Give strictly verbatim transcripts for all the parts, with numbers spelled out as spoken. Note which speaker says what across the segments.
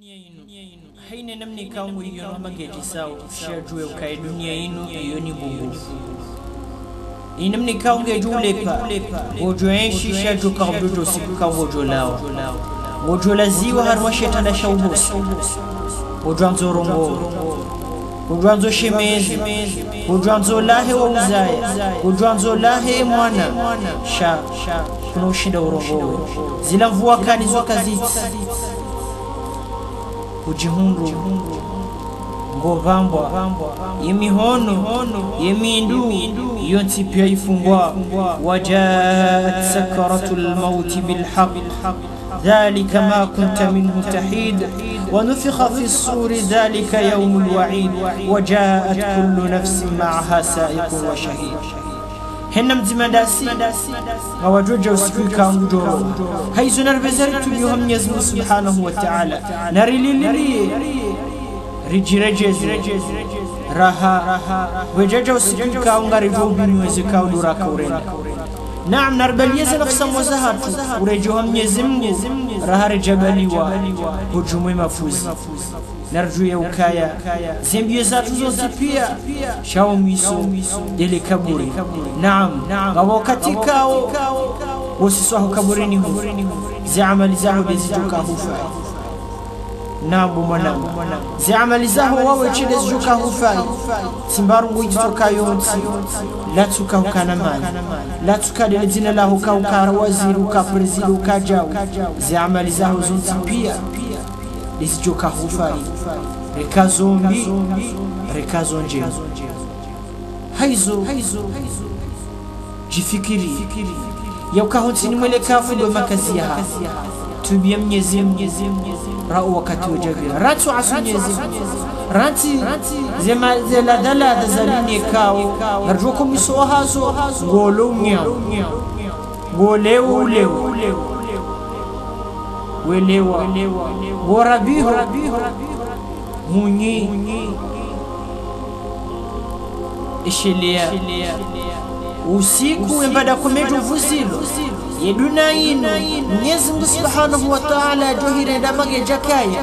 Speaker 1: haina namni kangu iyo mageji sawa shajue ukai dunia inu iyo ni bugu inamni kangu ejuleka wojo enshi shaju karbujo sikuka wojo lao wojo laziwa harwa shetana shaubosi wojo anzorongo wojo anzo shemezi wojo anzo lahe wa uzaya wojo anzo lahe mwana sha kuna ushinda urongowe zila mvua kani zoka ziti ujihundu ngobambwa yemihono yemindu yonti pia ifungwa wajaat sakaratul maut bil haqq ذلك ما كنت منه تحيد ونفخ في الصور ذلك يوم الوعيد وجاءت كل نفس معها سائق وشهيد هنم زمداسي غواجوجا وسكيكا مجورو هايزو نربزرتو اليوم يزمو سبحانه وتعالى ناري للي رجي رجي راها وجاجا وسكيكا ونغاريجو بنيو يزكاو دوراكا ورينا نعم نربل يزن نفسهم وزهاتو ورجوهم يزمو راها رجباليوا هجومي مفوز نرجو يوكايا زمبيو زاتو زوزي بيا شاو ميسو ديلي كابوري نعم غوكاتي كاو وسيسوه كابوريني هم زي عمل زاهو بيزيجو كاهوفاي نابو منام زي عمل زاهو واوي تشيلز جو كاهوفاي سمبارو ويتو كايونتي لا تسوكاو كانمان لا تسوكا دلزين لاهو كاو كاروازيرو كابرزيرو كاجاو زي عمل زاهو زوزي بيا لسجو كاهوفاي ركا زومبي ركا زونجي هايزو جيفكري يو كاهونتيني ملكافو بمكازيها تبيا ميزيم راو وقت وجبيا راتو عسو ميزيم رانتي زي ما زي لا دلا دزاليني كاو نرجوكم يسوها زو غولو مياو غوليو ليو welewa warabiho munyi ishilia usiku embada kumeju vuzilo yeduna ino Mwenyezi Mungu Subhanahu wa Ta'ala johire ndamage jakaya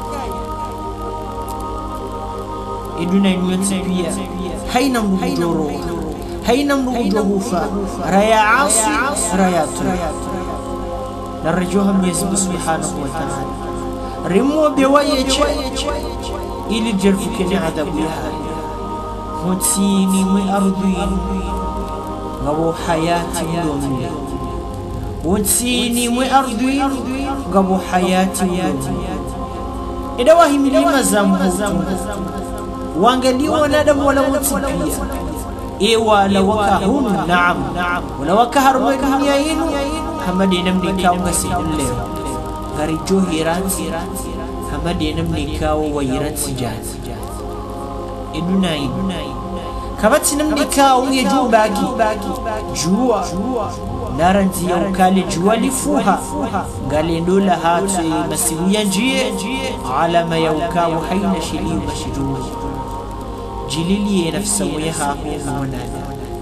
Speaker 1: yeduna ino yotipia haina mrugudoro haina mrugudohufa raya asi rayatu نرجوهم يزم سبحانه وتعالى رموا بوايتش إلي جرفك نعذب يها هتسيني من أرضين غبو حياتي مدومي هتسيني من أرضين غبو حياتي مدومي إذا واهي مليما زمهوتو وانجلي ونادم ولا متبيا إيوا لوكاهون نعم ولوكاهر مدنيا إنو hamadi namni kawo ngasi ulle gari jo hiransi hamadi namni kawo wayiransi jaz idunai kabati namni kawo yeju baki juwa naranzi ukali juwa lifuha gali ndola hatu masibuya njie alama ya ukawo haina shiliu mashidu jilili nafsa wiha humunana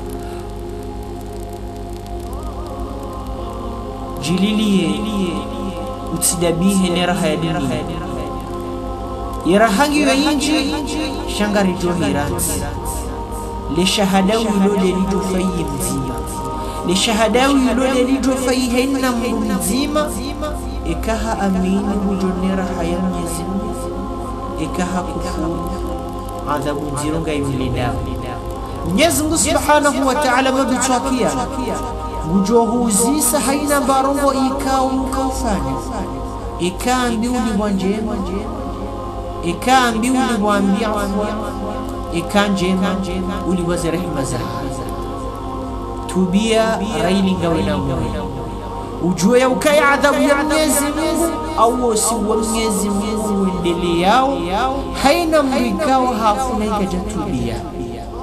Speaker 1: jililiye utsidabihe neraha ya dunia yarahangi wa inji shangari johiransi le shahadawi lode lijo fayi mzima le shahadawi lode lijo fayi henna mzima ikaha amini hujo neraha ya mwezimu ikaha kufuru adhabu nzirunga imilida Mwenyezi Mungu Subhanahu wa Ta'ala mabitwakia Ujohu zisa haina barongo ikao mkaufanya Ika mbi ulibwa njema Ika mbi ulibwa mbiafwa Ika njema ulibwa zerehima zaha Tubia railinga wina mwe Ujue ya ukaya adhabu ya Mwenyezi Mungu Awo siwa Mwenyezi Mungu wendele yao Haina mbikao hafuna ikaja tubia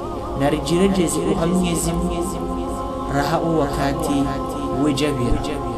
Speaker 1: Narijirejezi uha Mwenyezi Mungu raha wakati wajabira